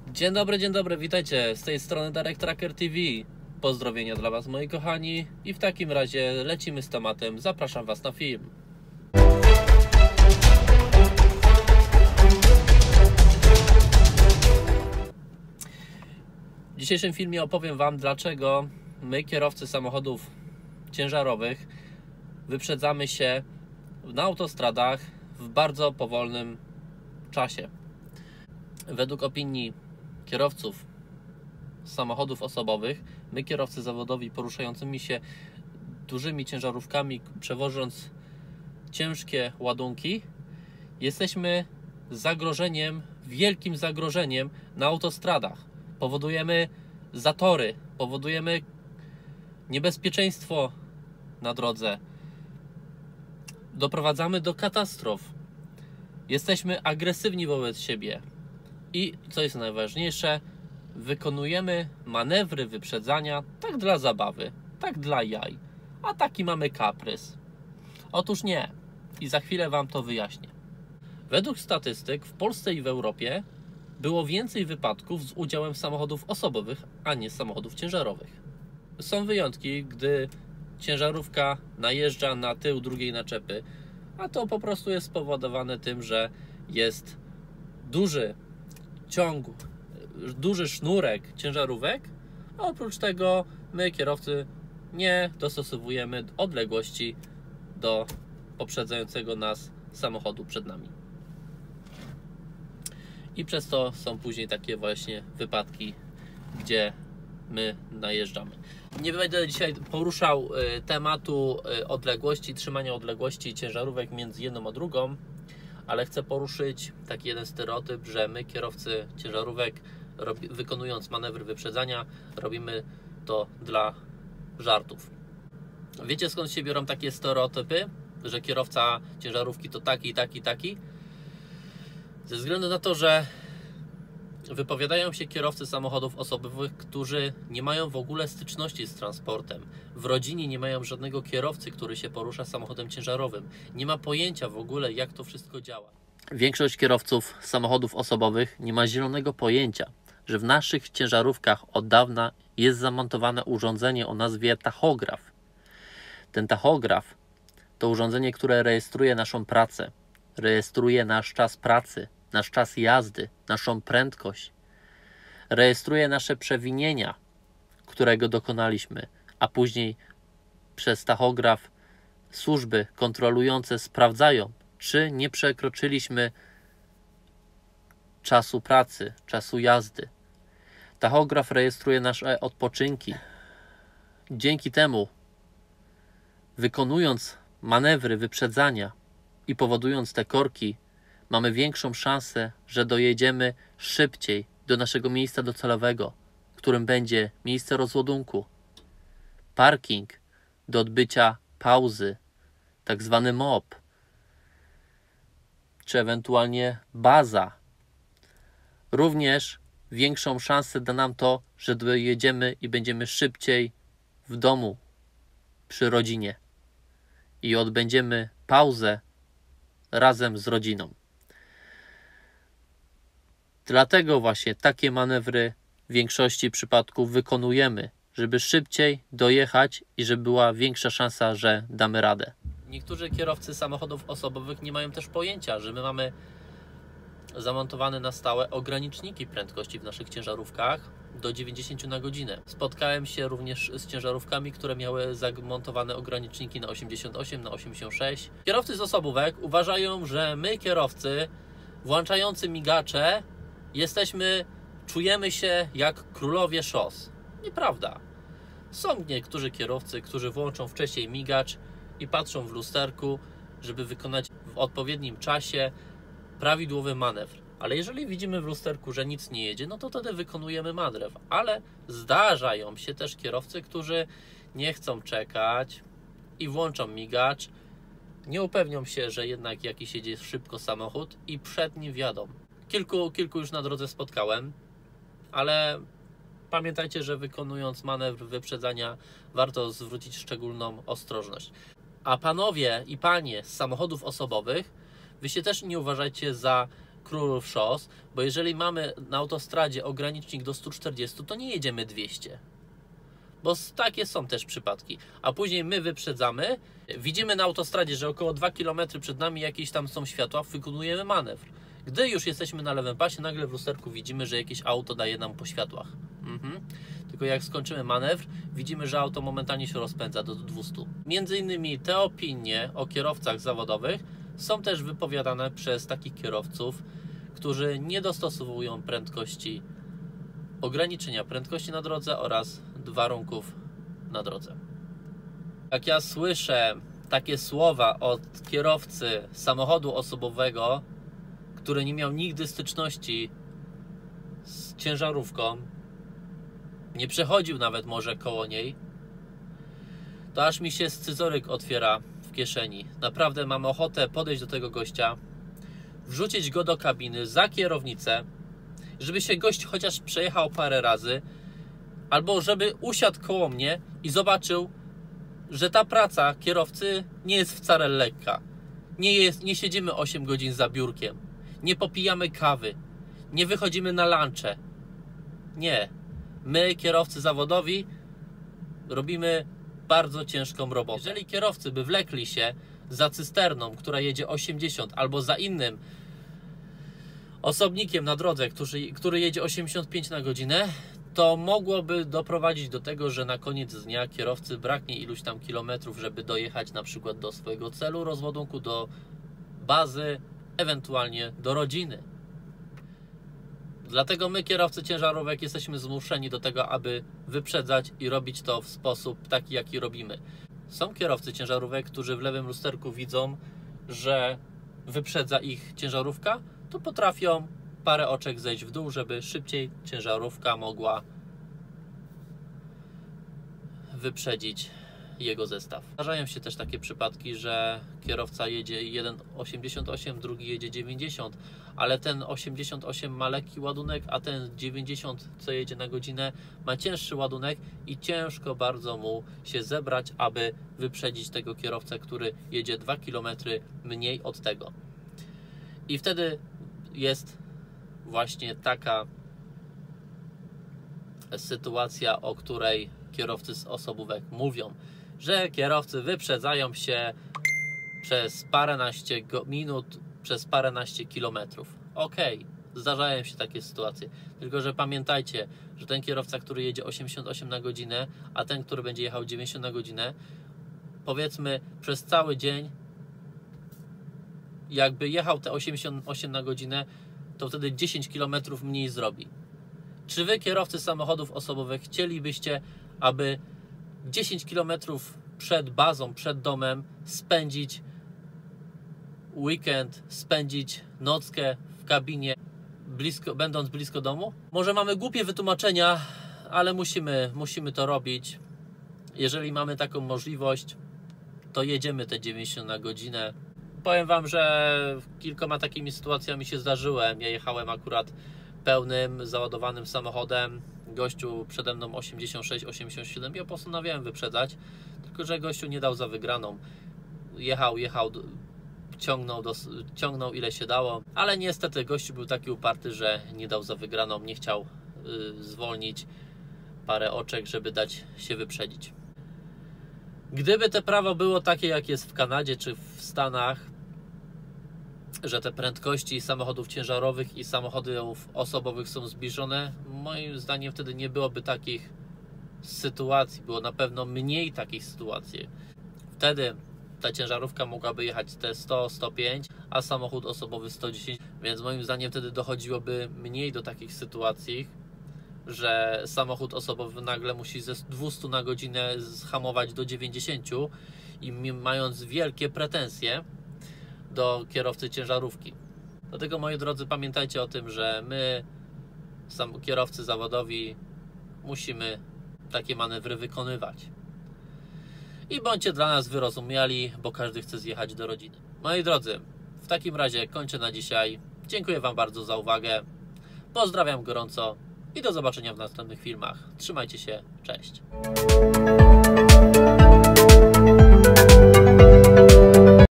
Dzień dobry, witajcie, z tej strony Darek Tracker TV. Pozdrowienia dla Was, moi kochani, i w takim razie lecimy z tematem, zapraszam Was na film. W dzisiejszym filmie opowiem Wam, dlaczego my, kierowcy samochodów ciężarowych, wyprzedzamy się na autostradach w bardzo powolnym czasie. Według opinii kierowców samochodów osobowych, my, kierowcy zawodowi poruszającymi się dużymi ciężarówkami, przewożąc ciężkie ładunki, jesteśmy zagrożeniem, wielkim zagrożeniem na autostradach. Powodujemy zatory, powodujemy niebezpieczeństwo na drodze, doprowadzamy do katastrof, jesteśmy agresywni wobec siebie i, co jest najważniejsze, wykonujemy manewry wyprzedzania tak dla zabawy, tak dla jaj, a taki mamy kaprys. Otóż nie, i za chwilę Wam to wyjaśnię. Według statystyk w Polsce i w Europie było więcej wypadków z udziałem samochodów osobowych, a nie samochodów ciężarowych. Są wyjątki, gdy ciężarówka najeżdża na tył drugiej naczepy, a to po prostu jest spowodowane tym, że jest duży sznurek ciężarówek, a oprócz tego my, kierowcy, nie dostosowujemy odległości do poprzedzającego nas samochodu przed nami. I przez to są później takie właśnie wypadki, gdzie my najeżdżamy. Nie będę dzisiaj poruszał tematu odległości, trzymania odległości ciężarówek między jedną a drugą, ale chcę poruszyć taki jeden stereotyp, że my, kierowcy ciężarówek, wykonując manewry wyprzedzania, robimy to dla żartów. Wiecie, skąd się biorą takie stereotypy, że kierowca ciężarówki to taki? Ze względu na to, że wypowiadają się kierowcy samochodów osobowych, którzy nie mają w ogóle styczności z transportem. W rodzinie nie mają żadnego kierowcy, który się porusza samochodem ciężarowym. Nie ma pojęcia w ogóle, jak to wszystko działa. Większość kierowców samochodów osobowych nie ma zielonego pojęcia, że w naszych ciężarówkach od dawna jest zamontowane urządzenie o nazwie tachograf. Ten tachograf to urządzenie, które rejestruje naszą pracę, rejestruje nasz czas pracy, nasz czas jazdy, naszą prędkość, rejestruje nasze przewinienia, którego dokonaliśmy, a później przez tachograf służby kontrolujące sprawdzają, czy nie przekroczyliśmy czasu pracy, czasu jazdy. Tachograf rejestruje nasze odpoczynki. Dzięki temu, wykonując manewry wyprzedzania i powodując te korki, mamy większą szansę, że dojedziemy szybciej do naszego miejsca docelowego, którym będzie miejsce rozładunku, parking do odbycia pauzy, tak zwany MOP, czy ewentualnie baza. Również większą szansę da nam to, że dojedziemy i będziemy szybciej w domu, przy rodzinie i odbędziemy pauzę razem z rodziną. Dlatego właśnie takie manewry w większości przypadków wykonujemy, żeby szybciej dojechać i żeby była większa szansa, że damy radę. Niektórzy kierowcy samochodów osobowych nie mają też pojęcia, że my mamy zamontowane na stałe ograniczniki prędkości w naszych ciężarówkach do 90 na godzinę. Spotkałem się również z ciężarówkami, które miały zamontowane ograniczniki na 88, na 86. Kierowcy z osobówek uważają, że my, kierowcy włączający migacze, czujemy się jak królowie szos. Nieprawda. Są niektórzy kierowcy, którzy włączą wcześniej migacz i patrzą w lusterku, żeby wykonać w odpowiednim czasie prawidłowy manewr. Ale jeżeli widzimy w lusterku, że nic nie jedzie, no to wtedy wykonujemy manewr. Ale zdarzają się też kierowcy, którzy nie chcą czekać i włączą migacz, nie upewnią się, że jednak jakiś jedzie szybko samochód i przed nim wjadą. Kilku już na drodze spotkałem, ale pamiętajcie, że wykonując manewr wyprzedzania warto zwrócić szczególną ostrożność. A panowie i panie z samochodów osobowych, wy się też nie uważajcie za królów szos, bo jeżeli mamy na autostradzie ogranicznik do 140, to nie jedziemy 200. Bo takie są też przypadki. A później my wyprzedzamy, widzimy na autostradzie, że około 2 km przed nami jakieś tam są światła, wykonujemy manewr. Gdy już jesteśmy na lewym pasie, nagle w lusterku widzimy, że jakieś auto daje nam po światłach. Tylko jak skończymy manewr, widzimy, że auto momentalnie się rozpędza do 200. Między innymi te opinie o kierowcach zawodowych są też wypowiadane przez takich kierowców, którzy nie dostosowują prędkości, ograniczenia prędkości na drodze oraz warunków na drodze. Jak ja słyszę takie słowa od kierowcy samochodu osobowego, który nie miał nigdy styczności z ciężarówką, nie przechodził nawet może koło niej, to aż mi się scyzoryk otwiera w kieszeni. Naprawdę mam ochotę podejść do tego gościa, wrzucić go do kabiny za kierownicę, żeby się gość chociaż przejechał parę razy, albo żeby usiadł koło mnie i zobaczył, że ta praca kierowcy nie jest wcale lekka. Nie siedzimy 8 godzin za biurkiem, nie popijamy kawy, nie wychodzimy na lunche. Nie. My, kierowcy zawodowi, robimy bardzo ciężką robotę. Jeżeli kierowcy by wlekli się za cysterną, która jedzie 80, albo za innym osobnikiem na drodze, który jedzie 85 na godzinę, to mogłoby doprowadzić do tego, że na koniec dnia kierowcy braknie iluś tam kilometrów, żeby dojechać na przykład do swojego celu rozładunku, do bazy, ewentualnie do rodziny. Dlatego my, kierowcy ciężarówek, jesteśmy zmuszeni do tego, aby wyprzedzać i robić to w sposób taki, jaki robimy. Są kierowcy ciężarówek, którzy w lewym lusterku widzą, że wyprzedza ich ciężarówka, to potrafią parę oczek zejść w dół, żeby szybciej ciężarówka mogła wyprzedzić jego zestaw. Zdarzają się też takie przypadki, że kierowca jedzie jeden 88, drugi jedzie 90, ale ten 88 ma lekki ładunek, a ten 90, co jedzie na godzinę, ma cięższy ładunek i ciężko bardzo mu się zebrać, aby wyprzedzić tego kierowcę, który jedzie 2 km mniej od tego. I wtedy jest właśnie taka sytuacja, o której kierowcy z osobówek mówią, że kierowcy wyprzedzają się przez paręnaście minut, przez paręnaście kilometrów. Okej, zdarzają się takie sytuacje, tylko że pamiętajcie, że ten kierowca, który jedzie 88 na godzinę, a ten, który będzie jechał 90 na godzinę, powiedzmy przez cały dzień, jakby jechał te 88 na godzinę, to wtedy 10 km mniej zrobi. Czy wy, kierowcy samochodów osobowych, chcielibyście, aby 10 km przed bazą, przed domem spędzić weekend, spędzić nockę w kabinie, będąc blisko domu? Może mamy głupie wytłumaczenia, ale musimy to robić. Jeżeli mamy taką możliwość, to jedziemy te 90 na godzinę. Powiem wam, że kilkoma takimi sytuacjami się zdarzyłem. Ja jechałem akurat pełnym, załadowanym samochodem. Gościu przede mną 86, 87. Ja postanowiłem wyprzedzać, tylko że gościu nie dał za wygraną. Jechał, ciągnął ile się dało, ale niestety gościu był taki uparty, że nie dał za wygraną, nie chciał zwolnić parę oczek, żeby dać się wyprzedzić. Gdyby te prawo było takie, jak jest w Kanadzie czy w Stanach, że te prędkości samochodów ciężarowych i samochodów osobowych są zbliżone, moim zdaniem wtedy nie byłoby takich sytuacji, było na pewno mniej takich sytuacji. Wtedy ta ciężarówka mogłaby jechać te 100, 105, a samochód osobowy 110, więc moim zdaniem wtedy dochodziłoby mniej do takich sytuacji, że samochód osobowy nagle musi ze 200 na godzinę zhamować do 90 i mając wielkie pretensje do kierowcy ciężarówki. Dlatego, moi drodzy, pamiętajcie o tym, że my, kierowcy zawodowi, musimy takie manewry wykonywać. I bądźcie dla nas wyrozumiali, bo każdy chce zjechać do rodziny. Moi drodzy, w takim razie kończę na dzisiaj. Dziękuję wam bardzo za uwagę. Pozdrawiam gorąco i do zobaczenia w następnych filmach. Trzymajcie się, cześć.